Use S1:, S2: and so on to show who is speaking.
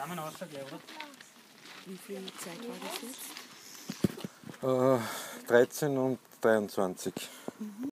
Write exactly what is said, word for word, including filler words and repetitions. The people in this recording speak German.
S1: Damen außer gleich, oder?
S2: Wie viel Zeit war das jetzt?
S3: Äh, dreizehn und dreiundzwanzig.
S2: Mhm.